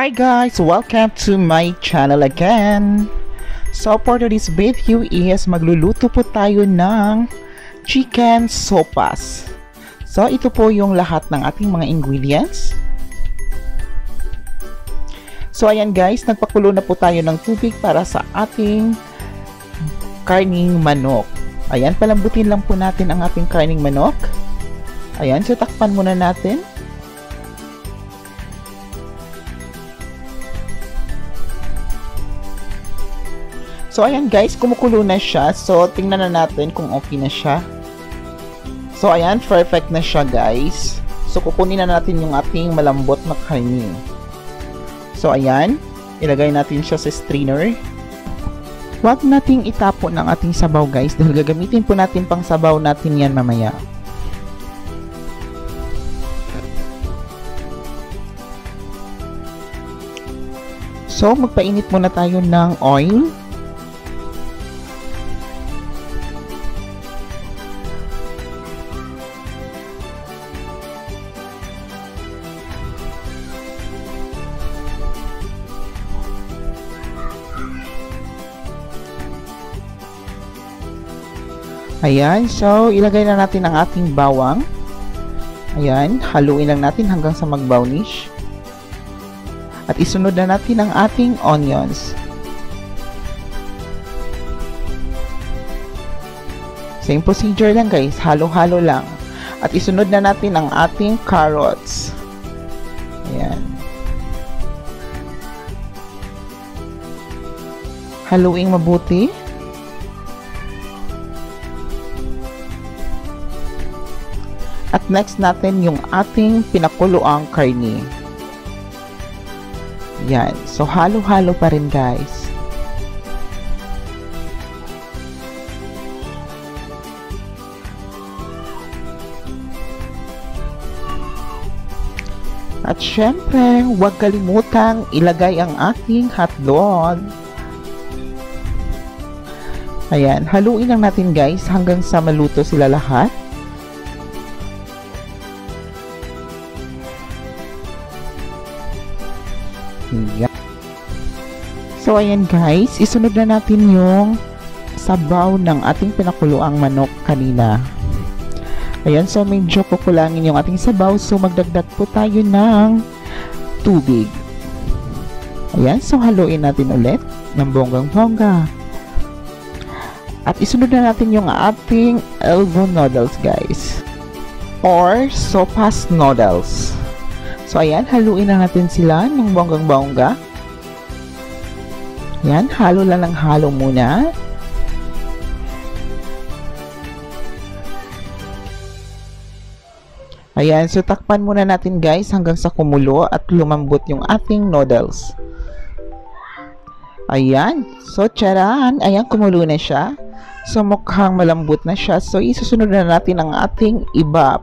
Hi guys! Welcome to my channel again! So for today's video is magluluto po tayo ng chicken sopas. So ito po yung lahat ng ating mga ingredients. So ayan guys, nagpakulo na po tayo ng tubig para sa ating karning manok. Ayan, palambutin lang po natin ang ating karning manok. Ayan, so takpan muna natin. So ayan guys, kumukulo na siya. So tingnan na natin kung okay na siya. So ayan, perfect na siya guys. So kukunin na natin yung ating malambot na karne. So ayan, ilagay natin siya sa strainer. Huwag nating itapon ng ating sabaw guys dahil gagamitin po natin pang sabaw natin yan mamaya. So magpainit muna tayo ng oil. Ayan, so ilagay na natin ang ating bawang. Ayan, haluin lang natin hanggang sa mag-brownish. At isunod na natin ang ating onions. Same procedure lang guys, halo-halo lang. At isunod na natin ang ating carrots. Ayan. Haluin mabuti. At next natin yung ating pinakuloang karne. Yan. So, halo-halo pa rin guys. At syempre, huwag kalimutang ilagay ang ating hotdog. Ayan. Haluin lang natin guys hanggang sa maluto sila lahat. Yeah. So ayan guys, isunod na natin yung sabaw ng ating pinakuloang manok kanina. Ayan, so medyo kukulangin yung ating sabaw, so magdagdag po tayo ng tubig. Ayan, so haluin natin ulit ng bonggang-bongga. At isunod na natin yung ating elbow noodles guys, or sopas noodles. So ayan, haluin na natin sila ng bonggang-bongga. Ayan, halo lang ng halo muna. Ayan, so takpan muna natin guys hanggang sa kumulo at lumambot yung ating noodles. Ayan, so tsaran, ayan, kumulo na siya. So mukhang malambot na siya. So isusunod na natin ang ating ibap.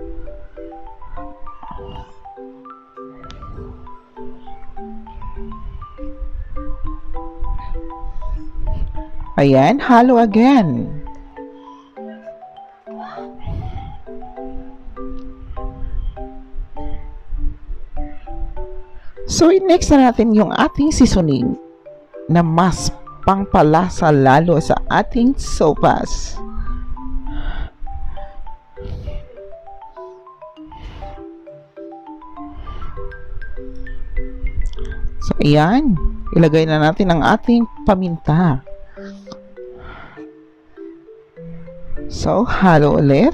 Ayan, halo again. So, next na natin yung ating seasoning na mas pangpalasa lalo sa ating sopas. So, ayan. Ilagay na natin ang ating paminta. So, halo ulit.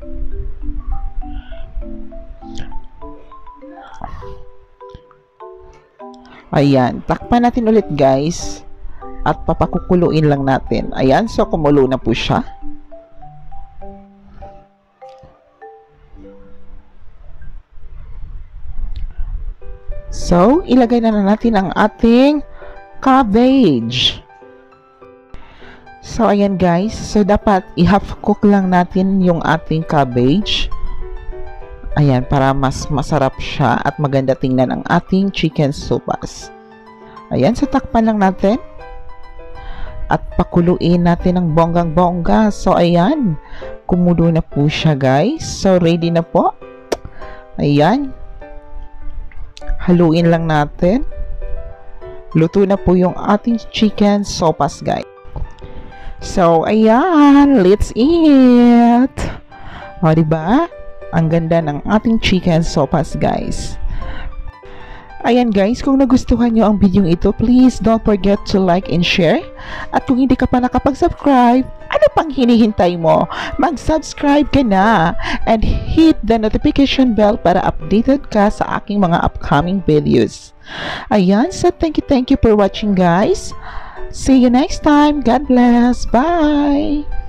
Ayan, takpan natin ulit guys. At papakukuluin lang natin. Ayan, so kumulo na po siya. So, ilagay na natin ang ating cabbage. So, ayan guys. So, dapat i-half cook lang natin yung ating cabbage. Ayan, para mas masarap siya at maganda tingnan ang ating chicken sopas. Ayan, so takpan lang natin. At pakuluin natin ng bonggang-bongga. So, ayan. Kumulo na po siya guys. So, ready na po. Ayan. Haluin lang natin. luto na po yung ating chicken sopas, guys. So, ayan, let's eat! O, diba? Ang ganda ng ating chicken sopas, guys. Ayan guys, kung nagustuhan nyo ang video ito, please don't forget to like and share. At kung hindi ka pa nakapag-subscribe, ano pang hinihintay mo? Mag-subscribe ka na and hit the notification bell para updated ka sa aking mga upcoming videos. Ayan, so thank you for watching guys. See you next time. God bless. Bye!